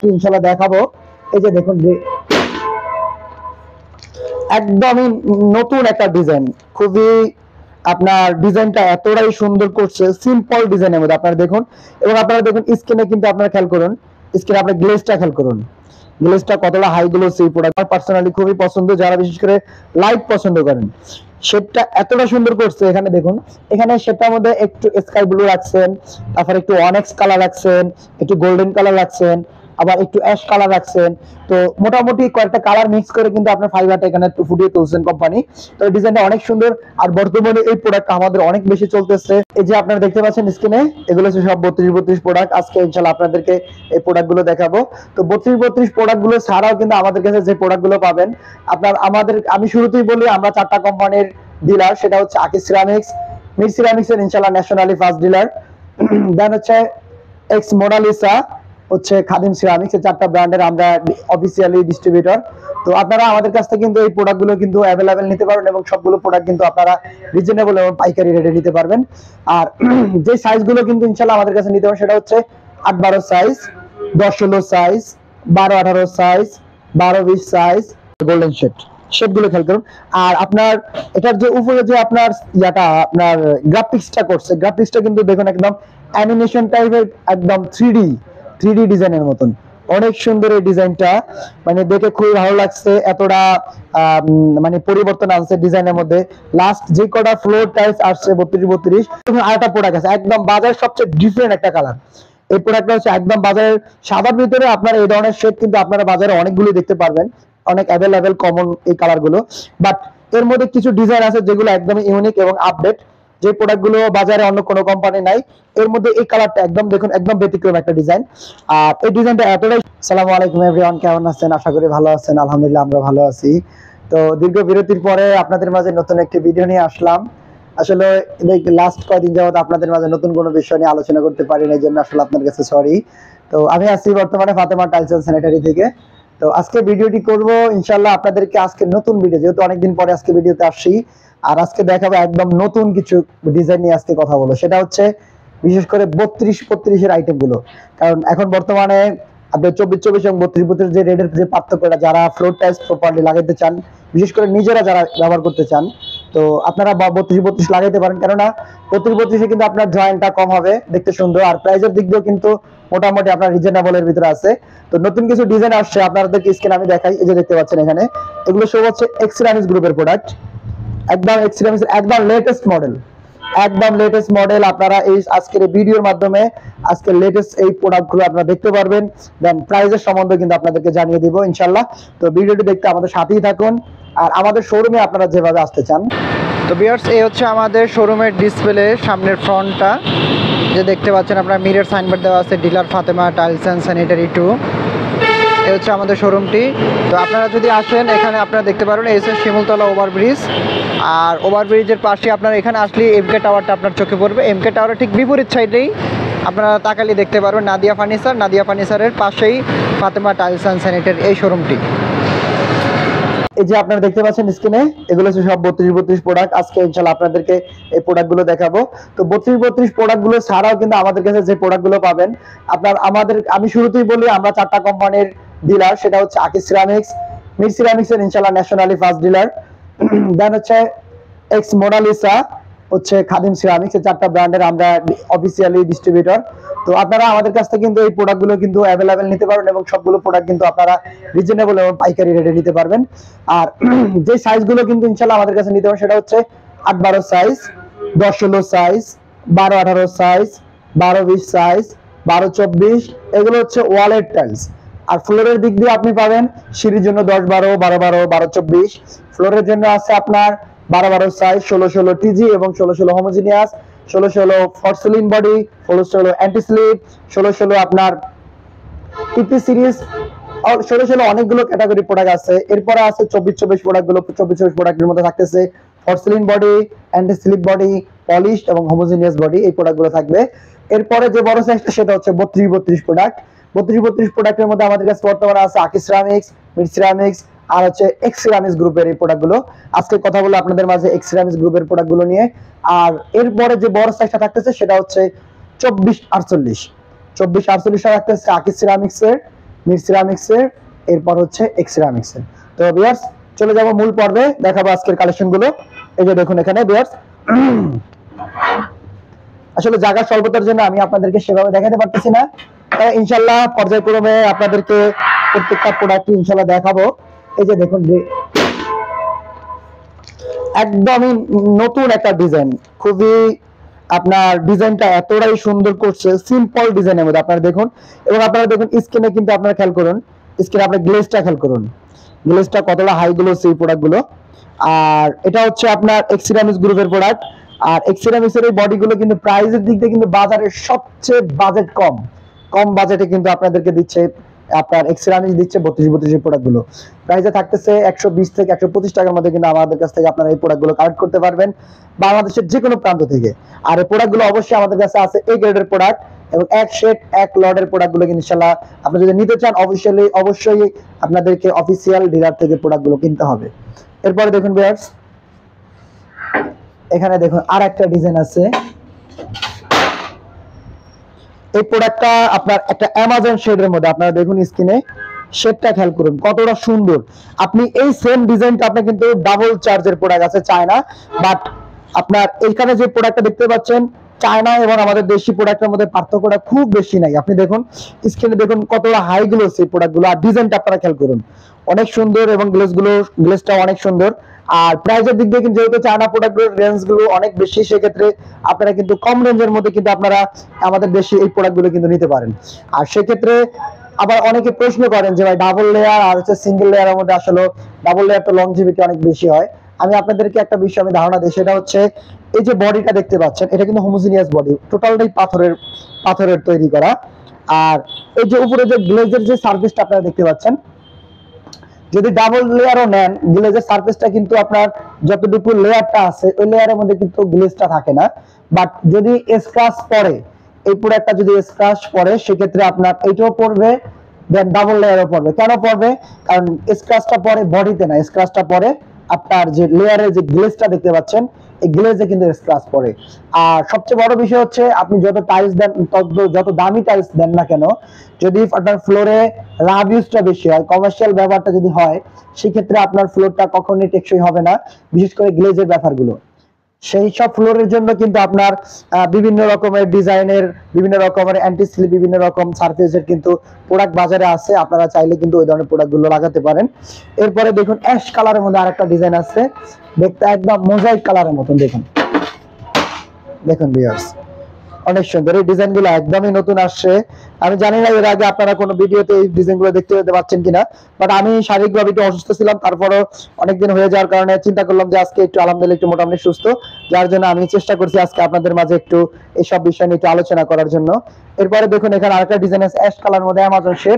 ইনশাআল্লাহ দেখাবো। এই যে দেখুন যে একদমই নতুন একটা ডিজাইন, খুবই আপনার ডিজাইনটা এতটাই সুন্দর করছে, সিম্পল ডিজাইনের মধ্যে আপনারা দেখুন। এবং আপনারা দেখুন স্ক্রিনে কিন্তু আপনারা খেয়াল করুন, স্ক্রিনে আপনার গ্লেজটা খেয়াল করুন, গ্লেজটা কতটা হাই গ্লোসি। এই প্রোডাক্ট আমার পার্সোনালি খুবই পছন্দ, যারা বিশেষ করে লাইট পছন্দ করেন। শেডটা এতটা সুন্দর করছে, এখানে দেখুন, এখানে শেডটার মধ্যে একটু স্কাই ব্লু রাখছেন, তারপর একটু অনেক্স কালার রাখছেন, একটু গোল্ডেন কালার রাখছেন, আবার একটু অ্যাশ কালার রাখছেন। তো মোটামুটি কয়েকটা কালার মিক্স করে কিন্তু আপনার ফাইবারটা এখানে ফুটিয়ে তুলছেন কোম্পানি। তো ডিজাইনটা অনেক সুন্দর। আর বর্তমানে এই প্রোডাক্টটা আমাদের অনেক বেশি চলতেছে। এই যে আপনারা দেখতে পাচ্ছেন স্ক্রিনে, এগুলো হচ্ছে সব 32 প্রোডাক্ট। আজকে ইনশাআল্লাহ আপনাদেরকে এই প্রোডাক্টগুলো দেখাবো। তো 32 প্রোডাক্টগুলো ছাড়াও কিন্তু আমাদের কাছে যে প্রোডাক্টগুলো পাবেন আমি শুরুতেই বলি, আমরা 4টা কোম্পানির ডিলার। সেটা হচ্ছে আকিজ সিরামিক্স, মির সিরামিক্স এর ইনশাআল্লাহ ন্যাশনালি ফার্স্ট ডিলার, দেন হচ্ছে এক্স মোনালিসা, হচ্ছে খাদিম সিরামিক্স। এই 4টা ব্র্যান্ডের আমরা অফিসিয়ালি ডিস্ট্রিবিউটর। তো আপনারা আমাদের কাছ থেকে কিন্তু এই প্রোডাক্টগুলো কিন্তু অ্যাভেলেবেল নিতে পারবেন, এবং সবগুলো প্রোডাক্ট কিন্তু আপনারা রিজনেবল এবং পাইকারি রেটে নিতে পারবেন। আর যে সাইজগুলো কিন্তু ইনশাআল্লাহ আমাদের কাছে নিতে পারবেন সেটা হচ্ছে 8-12 size, 10-16 size, 12-18 size, 12-20 size, golden শেডগুলো খেয়াল করুন। আর আপনার এটার যে উপরে যে আপনার ইয়াটা আপনার গ্রাফিক্সটা করছে, গ্রাফিক্সটা কিন্তু দেখুন একদম অ্যানিমেশন টাইপের, একদম 3D ডিজাইনের মতন। অনেক সুন্দর এই ডিজাইনটা, মানে দেখে খুবই ভালো লাগছে। এতটা মানে পরিবর্তন আসছে ডিজাইনের মধ্যে। লাস্ট যে কটা ফ্লোর টাইলস আসছে 32 আরেকটা প্রোডাক্ট আছে একদম বাজারের সবচেয়ে ডিফারেন্ট একটা কালার। এই প্রোডাক্টটা হচ্ছে একদম বাজারের সাদার ভিতরে আপনার এই ধরনের শেড কিন্তু আপনারা বাজারে অনেকগুলো দেখতে পারবেন, অনেক অ্যাভেলেবেল কমন এই কালারগুলো। বাট এর মধ্যে কিছু ডিজাইন আছে যেগুলো একদমই ইউনিক এবং আপডেট, যে প্রোডাক্টগুলো বাজারে অন্য কোনো কোম্পানি নাই। এর মধ্যে এই কালারটা একদম দেখুন, একদম ব্যতিক্রম একটা ডিজাইন। আর এই ডিজাইনটা এতটাই। আসসালামু আলাইকুম এভরিওয়ান, কেমন আছেন? আশা করি ভালো আছেন। আলহামদুলিল্লাহ আমরা ভালো আছি। তো দীর্ঘ বিরতির পরে আপনাদের মাঝে নতুন একটি ভিডিও নিয়ে আসলাম। আসলে লাস্ট কয়েকদিন যাবত আপনাদের মাঝে নতুন কোনো বিষয় নিয়ে আলোচনা করতে পারি না, এই জন্য আসলে আপনার কাছে সরি। তো আমি আছি বর্তমানে ফাতেমা টাইলস এন্ড স্যানিটারি থেকে। তো আজকে ভিডিওটি করব ইনশাআল্লাহ আপনাদেরকে, আজকে নতুন ভিডিও, যেহেতু অনেকদিন পরে আজকে ভিডিওতে আসছি। আর আজকে দেখাবো একদম নতুন কিছু ডিজাইন নিয়ে আজকে কথা বলবো। সেটা হচ্ছে বিশেষ করে 32-32 এর আইটেম গুলো। কারণ এখন বর্তমানে আপনি 24-24 এবং 32-32 যে রেডের যে পার্থক্যটা, যারা ফ্লোর টাইলস প্রপারলি লাগাইতে চান, বিশেষ করে নিজেরা যারা ব্যবহার করতে চান, তো আপনারা 32-32 লাগাইতে পারেন। কেননা 32-32 কিন্তু আপনার জয়েন্টটা কম হবে, দেখতে সুন্দর, আর প্রাইসের দিক দিয়েও কিন্তু মোটামুটি আপনার রিজনেবলের ভিতরে আছে। তো নতুন কিছু ডিজাইন আসছে, আপনাদেরকে স্ক্রিনে আমি দেখাই। এই যে দেখতে পাচ্ছেন এখানে, এগুলো সব হচ্ছে এক্স সিরামিক্স গ্রুপের প্রোডাক্ট, একদম এক্স সিরামিক্স একদম লেটেস্ট মডেল, একদম লেটেস্ট মডেল। আপনারা এই আজকের ভিডিওর মাধ্যমে আজকের লেটেস্ট এই প্রোডাক্টগুলো আপনারা দেখতে পারবেন। দেন প্রাইসের সম্বন্ধে কিন্তু আপনাদেরকে জানিয়ে দিব ইনশাআল্লাহ। তো ভিডিওটি দেখতে আমাদের সাথেই থাকুন। আর আমাদের শোরুমে আপনারা যেভাবে আসতে চান। তো ভিউয়ার্স, এই হচ্ছে আমাদের শোরুমের ডিসপ্লে, সামনের ফ্রন্টটা যে দেখতে পাচ্ছেন আপনার, মিরর সাইনবোর্ড দেওয়া আছে, dealer Fatema tiles and sanitary 2। এই হচ্ছে আমাদের শোরুমটি। তো আপনারা যদি আসেন, এখানে আপনারা দেখতে পারেন এই হচ্ছে শিমুলতলা ওভারব্রিজ। আর ওভারব্রিজের পাশে আপনার এখানে আসলে এমকে টাওয়ারটা আপনার চোখে পড়বে। এমকে টাওয়ারের ঠিক বিপরীত সাইডেই আপনারা তাকালি দেখতে পারবেন নাদিয়া ফার্নিচার। নাদিয়া ফার্নিচারের পাশেই ফাতেমা টাইলস অ্যান্ড স্যানিটারি এই শোরুমটি। এই যে আপনারা দেখতে পাচ্ছেন স্ক্রিনে, এগুলো হচ্ছে সব 32-32 প্রোডাক্ট। আজকে ইনশাআল্লাহ আপনাদেরকে এই প্রোডাক্টগুলো দেখাবো। তো 32-32 প্রোডাক্টগুলো ছাড়াও কিন্তু আমাদের কাছে যে প্রোডাক্টগুলো পাবেন, আমি শুরুতেই বলি, আমরা 4টা কোম্পানির ডিলার। সেটা হচ্ছে আকিজ সিরামিক্স, মির সিরামিক্স এর ইনশাআল্লাহ ন্যাশনালি ফার্স্ট ডিলার, দেন হচ্ছে এক্স মোনালিসা, হচ্ছে খাদিম সিরামিক্স। এই 4টা ব্র্যান্ডের আমরা অফিসিয়ালি ডিস্ট্রিবিউটর। তো আপনারা আমাদের কাছ থেকে কিন্তু এই প্রোডাক্টগুলো কিন্তু অ্যাভেলেবেল নিতে পারবেন, এবং সবগুলো প্রোডাক্ট কিন্তু আপনারা রিজনেবল এবং পাইকারি রেটে নিতে পারবেন। আর যে সাইজগুলো কিন্তু ইনশাআল্লাহ আমাদের কাছে নিতে পারবেন সেটা হচ্ছে 8-12 সাইজ, 10-16 সাইজ, 12-18 সাইজ, 12-20 সাইজ, 12-24। এগুলো হচ্ছে ওয়ালের টাইলস। আর ফ্লোরের দিক দিয়ে আপনি পাবেন সিঁড়ির জন্য 10-12, 12-12, 12-24। ফ্লোরের জন্য আছে আপনার 12-12 সাইজ, 16-16 টিজি এবং 16-16 homogeneous, 16-16 porcelain body, 16-16 anti slip, 16-16 আপনার টিপি সিরিজ, 16-16 অনেকগুলো ক্যাটাগরি প্রোডাক্ট আছে। এরপরে আছে 24-24 প্রোডাক্টগুলো। 24-24 প্রোডাক্টের মধ্যে থাকতেছে porcelain body, anti slip body, polish এবং হোমোজিনিয়াস বডি, এই প্রোডাক্টগুলো থাকবে। এরপরে যে বড় সাইজটা সেটা হচ্ছে 32-32 প্রোডাক্ট। 32-32 প্রোডাক্টের মধ্যে আমাদের কাছে বর্তমানে আছে আকিজ সিরামিক্স, মির সিরামিক্স, আর হচ্ছে এক্স সিরামিক্স গ্রুপের এই প্রোডাক্টগুলো। আজকে কথা বলবো আপনাদের মাঝে এক্স সিরামিক্স গ্রুপের প্রোডাক্টগুলো নিয়ে। আর এরপরে যে বড় সাইজটা থাকতেছে সেটা হচ্ছে 24-48। 24-48 থাকতেছে আকিজ সিরামিক্স এর, মিড সিরামিক্সের, এরপর হচ্ছে এক্স সিরামিক্সের। তো ভিউয়ার্স চলে যাব মূল পর্বে, দেখাবো আজকের কালেকশন গুলো। এই যে দেখুন এখানে ভিউয়ার্স, আসলে জায়গা স্বল্পতার জন্য আমি আপনাদেরকে সেভাবে দেখাতে পারতেছি না, ইনশাল্লাহ পর্যায়ক্রমে আপনাদেরকে প্রত্যেকটা প্রোডাক্ট ইনশাল্লাহ দেখাবো। এই যে দেখুন যে একদমই নতুন একটা ডিজাইন, খুবই আপনার ডিজাইনটা এতটাই সুন্দর করছে, সিম্পল ডিজাইনের মধ্যে আপনারা দেখুন। এবং আপনারা দেখুন স্ক্রিনে কিন্তু আপনারা খেয়াল করুন, স্ক্রিনে আপনার গ্লেজটা খেয়াল করুন, গ্লেজটা কতটা হাই গুলো সেই প্রোডাক্ট গুলো। আর এটা হচ্ছে আপনার এক্সিরামিক্স গ্রুপের প্রোডাক্ট। আর এক্সিরামিক্সের এই বডিগুলো কিন্তু প্রাইসের দিক দিয়ে কিন্তু বাজারের সবচেয়ে বাজেট কম বাজেটে কিন্তু আপনাদেরকে দিচ্ছে, আপনার এক্সিরামিক্স দিচ্ছে 32 প্রোডাক্ট গুলো প্রাইসে থাকতেছে 120 থেকে 125 টাকার মধ্যে। কিন্তু আমাদের কাছ থেকে আপনারা এই প্রোডাক্ট গুলো কালেক্ট করতে পারবেন বাংলাদেশের যে কোনো প্রান্ত থেকে। আর এই প্রোডাক্ট গুলো অবশ্যই আমাদের কাছে আছে এ গ্রেডের প্রোডাক্ট, এবং এক সেট এক লটের প্রোডাক্ট গুলো ইনশাআল্লাহ আপনি যদি নিতে চান অবশ্যই আপনাদেরকে অফিসিয়াল ডিলার থেকে প্রোডাক্ট গুলো কিনতে হবে। এরপরে দেখুন ভিউয়ার্স, এখানে দেখুন আর একটা ডিজাইন আছে। এই প্রোডাক্টটা আপনার একটা অ্যামাজন শেডের মধ্যে, আপনারা দেখুন স্ক্রিনে শেডটা খেয়াল করুন কতটা সুন্দর। আপনি এই সেম ডিজাইনটা আপনি কিন্তু ডাবল চার্জের প্রোডাক্ট আছে চায়না, বাট আপনার এখানে যে প্রোডাক্টটা দেখতে পাচ্ছেন চায়না এবং আমাদের দেশি প্রোডাক্টের মধ্যে পার্থক্যটা খুব বেশি নাই। আপনি দেখুন স্ক্রিনে দেখুন কতটা হাই গুলো সেই প্রোডাক্টগুলো, আর ডিজাইনটা আপনারা খেয়াল করুন অনেক সুন্দর, এবং গ্লেজটা অনেক সুন্দর। আর প্রাইসের দিক দিয়ে কিন্তু যেহেতু চায়না প্রোডাক্টের রেঞ্জ গুলো অনেক বেশি, সেক্ষেত্রে আপনারা কিন্তু কম রেঞ্জের মধ্যে কিন্তু আপনারা আমাদের দেশে এই প্রোডাক্টগুলো কিন্তু নিতে পারেন। আর সেক্ষেত্রে আবার অনেকে প্রশ্ন করেন যে ভাই ডাবল লেয়ার আর হচ্ছে সিঙ্গেল লেয়ারের মধ্যে আসলে ডাবল লেয়ার তো লংজিভিটি অনেক বেশি হয়। আমি আপনাদেরকে একটা বিষয় আমি ধারণা দিই, সেটা হচ্ছে এই যে বডিটা দেখতে পাচ্ছেন এটা কিন্তু হোমোজিনিয়াস বডি, টোটালটাই পাথরের তৈরি করা। আর এই যে উপরে যে গ্লেজের যে সারফেসটা আপনারা দেখতে পাচ্ছেন, যদি ডাবল লেয়ারও নেন গ্লেজের সারফেসটা কিন্তু আপনার যতটুকু লেয়ারটা আছে ওই লেয়ারের মধ্যে কিন্তু গ্লেজটা থাকে না। বাট যদি স্ক্র্যাচ পড়ে, এই প্রোডাক্টটা যদি স্ক্র্যাচ পড়ে সেক্ষেত্রে আপনার এইটাও পড়বে, দেন ডাবল লেয়ারও পড়বে। কেন পড়বে? কারণ স্ক্র্যাচটা পড়ে বডিতে না, স্ক্র্যাচটা পড়ে আপনার যে লেয়ারের যে গ্লেজটা দেখতে পাচ্ছেন এই গ্লেজে কিন্তু স্ক্র্যাচ পড়ে। আর সবচেয়ে বড় বিষয় হচ্ছে আপনি যত টাইলস দেন, যত দামি টাইলস দেন না কেন, যদি আপনার ফ্লোরে রাব ইউজটা বেশি হয়, কমার্শিয়াল ব্যবহারটা যদি হয়, সেক্ষেত্রে আপনার ফ্লোরটা কখনোই টেকসই হবে না, বিশেষ করে গ্লেজের ব্যাপারগুলো। সেই সব ফ্লোরের জন্য কিন্তু আপনার বিভিন্ন রকমের ডিজাইনের, বিভিন্ন রকমের অ্যান্টি স্লিপ, বিভিন্ন রকম সারফেসের কিন্তু প্রোডাক্ট বাজারে আছে, আপনারা চাইলে কিন্তু ওই ধরনের প্রোডাক্টগুলো লাগাতে পারেন। এরপরে দেখুন অ্যাশ কালারের মধ্যে আরেকটা ডিজাইন আছে, দেখতে একদম মোজাইক কালারের মতন। দেখুন ভিউয়ার্স অনেক সুন্দর, এই ডিজাইনগুলো একদমই নতুন আসছে। আমি জানি না এর আগে আপনারা কোনো ভিডিওতে এই ডিজাইনগুলো দেখতে পাচ্ছেন কিনা, বাট আমি শারীরিকভাবে একটু অসুস্থ ছিলাম, তারপরও অনেকদিন হয়ে যাওয়ার কারণে চিন্তা করলাম যে আজকে একটু আলহামদুলিল্লাহ একটু মোটামুটি সুস্থ, যার জন্য আমি চেষ্টা করছি আজকে আপনাদের মাঝে একটু এইসব বিষয় নিয়ে একটু আলোচনা করার জন্য। এরপরে দেখুন এখানে আরেকটা ডিজাইন আছে অ্যাশ কালার মধ্যে অ্যামাজন শেড।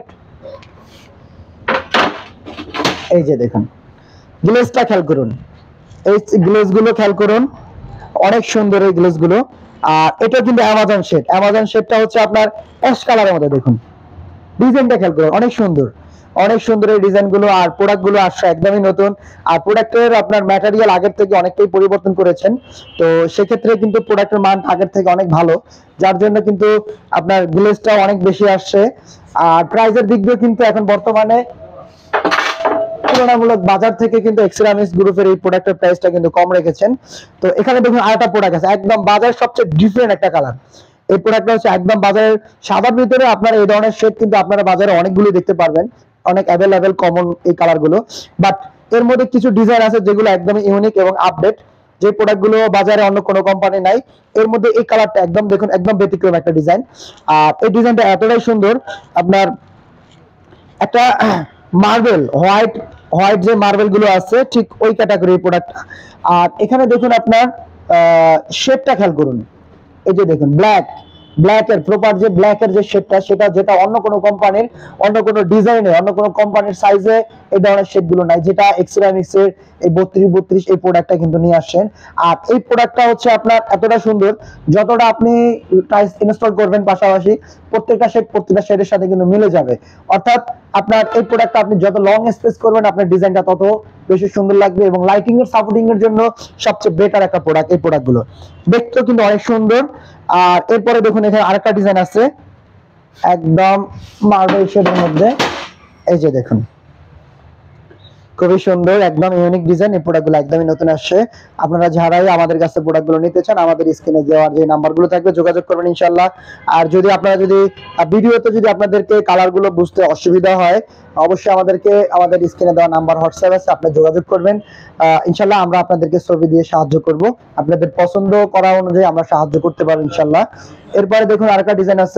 এই যে দেখুন গ্লেজটা খেয়াল করুন, এই গ্লেজগুলো খেয়াল করুন অনেক সুন্দর এই গ্লেজগুলো। আর এটা কিন্তু অ্যামাজন শেডটা হচ্ছে আপনার অ্যাশ কালারের মধ্যে। দেখুন ডিজাইনটা খেয়াল করুন অনেক সুন্দর এই ডিজাইনগুলো। আর প্রোডাক্টগুলো আসছে একদমই নতুন, আর প্রোডাক্টের আপনার ম্যাটেরিয়াল আগের থেকে অনেকটাই পরিবর্তন করেছেন, তো সেক্ষেত্রে কিন্তু প্রোডাক্টের মান আগের থেকে অনেক ভালো, যার জন্য কিন্তু আপনার গ্লেজটাও অনেক বেশি আসছে। আর প্রাইসের দিক দিয়ে কিন্তু এখন বর্তমানে তুলনামূলক বাজার থেকে কিন্তু এক্সিরামিক্স গ্রুপের এই প্রোডাক্টের প্রাইসটা কিন্তু কম রেখেছেন। তো এখানে দেখুন আরেকটা প্রোডাক্ট আছে একদম বাজারের সবচেয়ে ডিফারেন্ট একটা কালার। এই প্রোডাক্টটা হচ্ছে একদম বাজারের সাদার ভিতরে, আপনার এই ধরনের শেড কিন্তু আপনারা বাজারে অনেকগুলো দেখতে পারবেন, অনেক অ্যাভেলেবেল কমন এই কালারগুলো। বাট এর মধ্যে কিছু ডিজাইন আছে যেগুলো একদমই ইউনিক এবং আপডেট, যে প্রোডাক্টগুলো বাজারে অন্য কোনো কোম্পানি নাই। এর মধ্যে এই কালারটা একদম দেখুন একদম ব্যতিক্রম একটা ডিজাইন। আর এই ডিজাইনটা এতটাই সুন্দর, আপনার একটা মার্বেল হোয়াইট যে মার্বেল গুলো আছে ঠিক ওই ক্যাটাগরির প্রোডাক্ট। আর এখানে দেখুন আপনার শেডটা খেয়াল করুন, এই যে দেখুন ব্ল্যাকের প্রপার যে ব্ল্যাকের যে শেডটা, সেটা যেটা অন্য কোনো কোম্পানির, অন্য কোনো ডিজাইনে, অন্য কোনো কোম্পানির সাইজে এই ধরনের শেড গুলো নাই, যেটা এক্সিরামিক্সের এই 32 এই প্রোডাক্টটা কিন্তু নিয়ে আসছেন। আর এই প্রোডাক্টটা হচ্ছে আপনার এতটা সুন্দর, যতটা আপনি টাইলস ইনস্টল করবেন পাশাপাশি প্রত্যেকটা শেডের সাথে কিন্তু মিলে যাবে। অর্থাৎ আপনার এই প্রোডাক্টটা আপনি যত লং স্পেস করবেন আপনার ডিজাইনটা তত বেশি সুন্দর লাগবে, এবং লাইটিং এর সাপোর্টিং এর জন্য সবচেয়ে বেটার একটা প্রোডাক্ট এই প্রোডাক্টগুলো, দেখতেও কিন্তু অনেক সুন্দর। আর এরপরে দেখুন এখানে আরেকটা ডিজাইন আছে একদম মার্বেল শেডের মধ্যে, এই যে দেখুন, খুবই সুন্দর, একদম ইউনিক ডিজাইন। এই প্রোডাক্টগুলো একদমই নতুন আসছে। আপনারা যারাই আমাদের কাছে প্রোডাক্টগুলো নিতে চান, আমাদের স্ক্রিনে দেওয়ার যে নাম্বারগুলো থাকবে যোগাযোগ করবেন ইনশাআল্লাহ। আর যদি আপনারা ভিডিওতে যদি আপনাদেরকে কালারগুলো বুঝতে অসুবিধা হয়, অবশ্যই আমাদেরকে আমাদের স্ক্রিনে দেওয়া নাম্বার হোয়াটসঅ্যাপ আছে, আপনি যোগাযোগ করবেন। ইনশাআল্লাহ আমরা আপনাদেরকে ছবি দিয়ে সাহায্য করব, আপনাদের পছন্দ করা অনুযায়ী আমরা সাহায্য করতে পারবো ইনশাআল্লাহ। এরপরে দেখুন আরেকটা ডিজাইন আছে,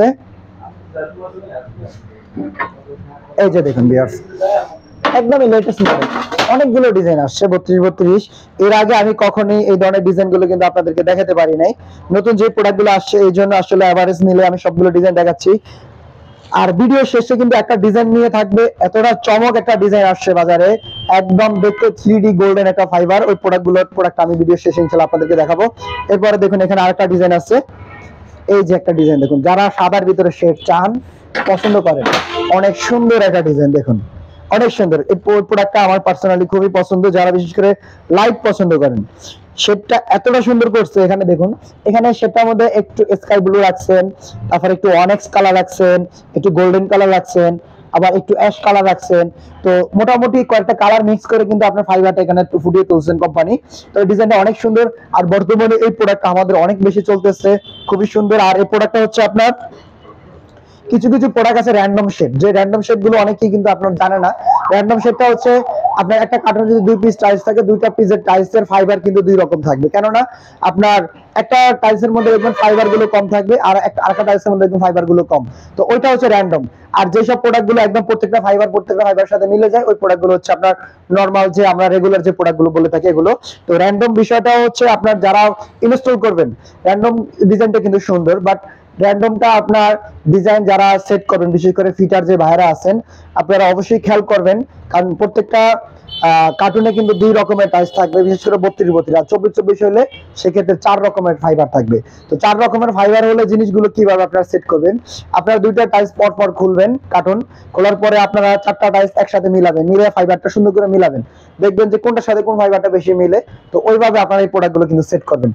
এই যে দেখুন ভিউয়ার্স, একদমই লেটেস্ট মডেল। অনেকগুলো ডিজাইন আসছে 32 এর আগে আমি কখনোই এই ধরনের ডিজাইনগুলো কিন্তু আপনাদেরকে দেখাতে পারি নাই। নতুন যে প্রোডাক্টগুলো আসছে এই জন্য আসলে এভারেজ মিলে আমি সবগুলো ডিজাইন দেখাচ্ছি। আর ভিডিও শেষে কিন্তু একটা ডিজাইন নিয়ে থাকবে, এতটা চমক একটা ডিজাইন আসছে বাজারে, একদম দেখতে 3D গোল্ডেন একটা ফাইবার। ওই প্রোডাক্ট আমি ভিডিও শেষে ইনশাআল্লাহ আপনাদেরকে দেখাবো। এরপরে দেখুন এখানে আরেকটা ডিজাইন আছে, এই যে একটা ডিজাইন দেখুন, যারা সাদার ভিতরে শেড চান, পছন্দ করেন, অনেক সুন্দর একটা ডিজাইন দেখুন, অনেক সুন্দর। এই প্রোডাক্টটা আমার পার্সোনালি খুবই পছন্দ, যারা বিশেষ করে লাইট পছন্দ করেন। শেডটা এতটা সুন্দর করছে, এখানে দেখুন, এখানে শেডটার মধ্যে একটু স্কাই ব্লু রাখছেন, তারপর একটু অনেক্স কালার রাখছেন, একটু গোল্ডেন কালার রাখছেন, আবার একটু অ্যাশ কালার রাখছেন। তো মোটামুটি কয়েকটা কালার মিক্স করে কিন্তু আপনার ফাইবারটা এখানে ফুটিয়ে তুলছেন কোম্পানি। তো এই ডিজাইনটা অনেক সুন্দর। আর বর্তমানে এই প্রোডাক্টটা আমাদের অনেক বেশি চলতেছে, খুবই সুন্দর। আর এই প্রোডাক্টটা হচ্ছে আপনার কিছু কিছু প্রোডাক্ট আছে র্যান্ডম শেড, যে র্যান্ডম শেড গুলো অনেকেই কিন্তু আপনার জানে না। র্যান্ডম শেডটা হচ্ছে আপনার একটা কার্টুনে যদি 2 পিস টাইলস থাকে, 2টা পিসের টাইলসের ফাইবার কিন্তু 2 রকম থাকবে। কেননা আপনার একটা টাইলসের মধ্যে দেখবেন ফাইবার গুলো কম থাকবে, আর আরেকটা টাইলসের মধ্যে দেখবেন ফাইবার গুলো কম। তো ওইটা হচ্ছে র্যান্ডম। আর যেসব প্রোডাক্ট গুলো একদম প্রত্যেকটা ফাইবার সাথে মিলে যায়, ওই প্রোডাক্ট গুলো হচ্ছে আপনার নরমাল, যে আমরা রেগুলার যে প্রোডাক্ট গুলো বলে থাকি এগুলো। তো র্যান্ডম বিষয়টা হচ্ছে আপনার যারা ইনস্টল করবেন, র্যান্ডম ডিজাইনটা কিন্তু সুন্দর, বাট র্যান্ডমটা আপনার ডিজাইন যারা সেট করবেন, বিশেষ করে ফিটার যে ভাইরা আছেন, আপনারা অবশ্যই খেয়াল করবেন। কারণ প্রত্যেকটা কার্টুনে কিন্তু 2 রকমের টাইলস থাকবে, বিশেষ করে 32 আর 24 হলে সেক্ষেত্রে 4 রকমের ফাইবার থাকবে। তো 4 রকমের ফাইবার হলে জিনিসগুলো কিভাবে আপনারা সেট করবেন, আপনারা 2টা টাইলস পর খুলবেন, কার্টুন খোলার পরে আপনারা 4টা টাইলস একসাথে মিলাবেন, মিলে ফাইবারটা সুন্দর করে মিলাবেন, দেখবেন যে কোনটার সাথে কোন ফাইবারটা বেশি মিলে। তো ওইভাবে আপনারা এই প্রোডাক্টগুলো কিন্তু সেট করবেন।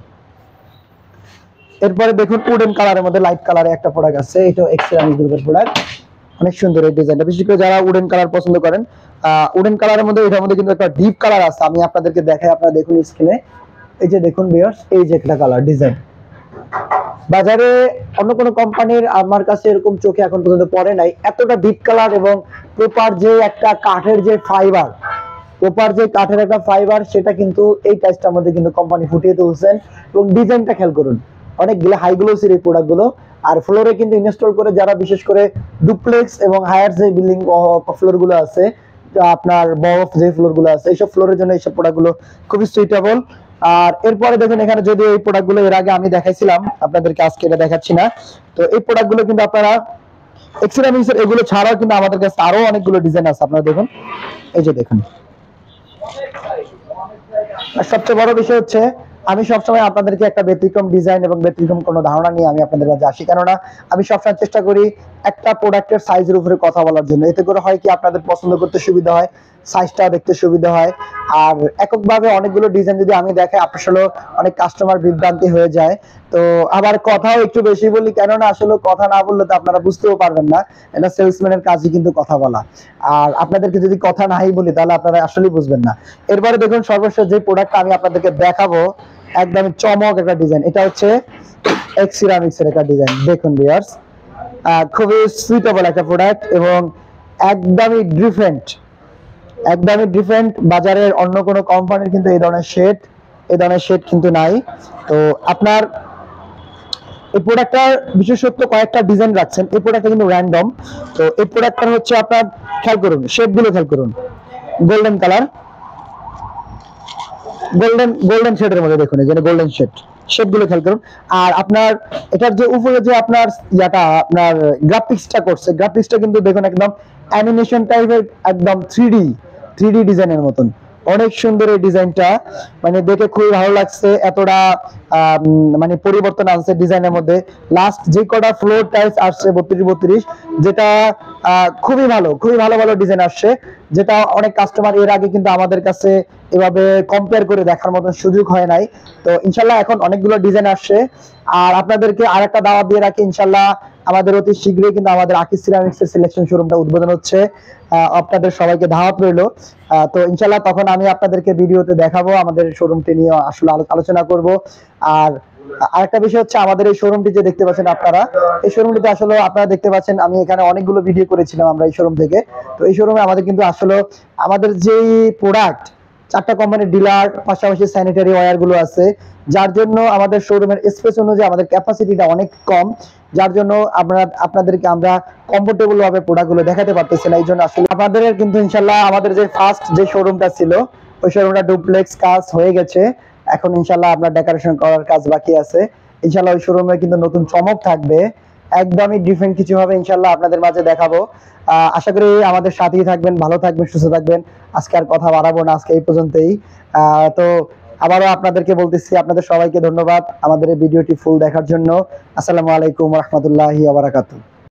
এরপরে দেখুন উডেন কালারের মধ্যে লাইট কালারে একটা প্রোডাক্ট আছে, এটা এক্সেরামিক গ্রুপের প্রোডাক্ট, অনেক সুন্দর এই ডিজাইনটা। বিশেষ করে যারা উডেন কালার পছন্দ করেন, উডেন কালারের মধ্যে এটার মধ্যে কিন্তু একটা ডিপ কালার আছে, আমি আপনাদেরকে দেখাই, আপনারা দেখুন স্ক্রিনে। এই যে দেখুন ভিউয়ার্স, এই যে একটা কালার ডিজাইন, বাজারে অন্য কোনো কোম্পানির আমার কাছে এরকম চোখে এখন পর্যন্ত পড়ে নাই, এতটা ডিপ কালার। এবং প্রপার যে একটা কাঠের যে ফাইবার, একটা ফাইবার, সেটা কিন্তু এই টাইলসটার মধ্যে কিন্তু কোম্পানি ফুটিয়ে তুলছেন। এবং ডিজাইনটা খেয়াল করুন, অনেকগুলো হাই গ্লোসির এই প্রোডাক্টগুলো। আর ফ্লোরে কিন্তু ইনস্টল করে যারা বিশেষ করে ডুপ্লেক্স এবং হায়ার যে বিল্ডিং ফ্লোর গুলো আছে, আপনার বরফ যে ফ্লোর গুলো আছে, এইসব ফ্লোরের জন্য এইসব প্রোডাক্টগুলো খুবই সুইটেবল। আর এরপরে দেখুন এখানে যদি এই প্রোডাক্টগুলো এর আগে আমি দেখাইছিলাম আপনাদেরকে, আজকে এটা দেখাচ্ছি না। তো এই প্রোডাক্টগুলো কিন্তু আপনারা এক্সেরামিক্সের এগুলো ছাড়াও কিন্তু আমাদের কাছে আরো অনেকগুলো ডিজাইন আছে, আপনারা দেখুন, এই যে দেখুন। আর সবচেয়ে বড় বিষয় হচ্ছে আমি সবসময় আপনাদেরকে একটা ব্যতিক্রম ডিজাইন এবং ব্যতিক্রম কোনো ধারণা নিয়ে আমি আপনাদের কাছে আসি। কেননা আমি সবসময় চেষ্টা করি একটা প্রোডাক্টের সাইজের উপরে কথা বলার জন্য। এতে করে হয় কি, আপনাদের পছন্দ করতে সুবিধা হয়, সাইজটা দেখতে সুবিধা হয়। আর এককভাবে অনেকগুলো ডিজাইন যদি আমি দেখাই, আসলে অনেক কাস্টমার বিভ্রান্তি হয়ে যায়। তো আবার কথাও একটু বেশি বলি, কেননা আসলে কথা না বললে তো আপনারা বুঝতেও পারবেন না। এটা সেলসম্যানের কাজই কিন্তু কথা বলা। আর আপনাদেরকে যদি কথা নাই বলি, তাহলে আপনারা আসলেই বুঝবেন না। এরপরে দেখুন সর্বশেষ যে প্রোডাক্টটা আমি আপনাদেরকে দেখাবো, একদম চমক একটা ডিজাইন। এটা হচ্ছে এক্সেরামিক্স এর একটা ডিজাইন। দেখুন ভিউয়ার্স, খুবই সুইটেবল একটা প্রোডাক্ট এবং একদমই ডিফারেন্ট, বাজারের অন্য কোনো কোম্পানির কিন্তু এই ধরনের শেড কিন্তু নাই। তো আপনার এই প্রোডাক্টটার বিশেষত্ব কয়েকটা ডিজাইন রাখছেন, এই প্রোডাক্টটা কিন্তু র্যান্ডম। তো এই প্রোডাক্টটা হচ্ছে আপনার খেয়াল করুন, শেডগুলো খেয়াল করুন, গোল্ডেন কালার, গোল্ডেন শেডের মধ্যে দেখুন, এই যে গোল্ডেন শেডগুলো খেয়াল করুন। আর আপনার এটার যে উপরে যে আপনার আপনার গ্রাফিক্সটা কিন্তু দেখুন একদম অ্যানিমেশন টাইপের, একদম 3D ডিজাইনের মতন, অনেক সুন্দর এই ডিজাইনটা। মানে দেখে খুবই ভালো লাগছে, এতটা মানে পরিবর্তন আসছে ডিজাইনের মধ্যে। লাস্ট যে কটা ফ্লোর টাইলস আসছে 32, যেটা খুবই ভালো ডিজাইন আসছে, যেটা অনেক কাস্টমার এর আগে কিন্তু আমাদের কাছে এভাবে কম্পেয়ার করে দেখার মতো সুযোগ হয় নাই। তো ইনশাল্লাহ এখন অনেকগুলো ডিজাইন আসছে। আর আপনাদেরকে আরেকটা দাওয়াত দিয়ে রাখি, ইনশাল্লাহ আমাদের অতি শীঘ্রই কিন্তু আমাদের আকিজ সিরামিক্স এর সিলেকশন শোরুমটা উদ্বোধন হচ্ছে। আপনাদের সবাইকে দাওয়াত রইলো। তো ইনশাল্লাহ তখন আমি আপনাদেরকে ভিডিওতে দেখাবো, আমাদের শোরুমটি নিয়ে আসলে আলোচনা করব। আর আরেকটা বিষয় হচ্ছে আমাদের এই শোরুমটি যে দেখতে পাচ্ছেন আপনারা, এই শোরুমটিতে আসলে আপনারা দেখতে পাচ্ছেন আমি এখানে অনেকগুলো ভিডিও করেছিলাম আমরা এই শোরুম থেকে। তো এই শোরুমে আমাদের কিন্তু আসলে আমাদের যেই প্রোডাক্ট 4টা কোম্পানির ডিলার, পাশাপাশি স্যানিটারি ওয়্যার গুলো আছে, যার জন্য আমাদের শোরুমের স্পেস অনুযায়ী আমাদের ক্যাপাসিটিটা অনেক কম, যার জন্য আপনাদেরকে আমরা কমফোর্টেবল ভাবে প্রোডাক্ট গুলো দেখাতে পারতেছি না। এই জন্য আসলে আপনাদের কিন্তু ইনশাল্লাহ আমাদের যে ফার্স্ট যে শোরুমটা ছিল ওই শোরুমটা ডুপ্লেক্স কাজ হয়ে গেছে, এখন ইনশাল্লাহ আপনার ডেকোরেশন করার কাজ বাকি আছে। ইনশাল্লাহ ওই শোরুমে কিন্তু নতুন চমক থাকবে, একদমই ডিফারেন্ট কিছু হবে ইনশাল্লাহ আপনাদের মাঝে দেখাবো। আশা করি আমাদের সাথেই থাকবেন, ভালো থাকবেন, সুস্থ থাকবেন। আজকে আর কথা বাড়াবো না, আজকে এই পর্যন্তই। তো আবারও আপনাদেরকে বলতেছি, আপনাদের সবাইকে ধন্যবাদ আমাদের এই ভিডিওটি ফুল দেখার জন্য। আসসালামু আলাইকুম ওয়া রাহমাতুল্লাহি ওয়া বারাকাতুহু।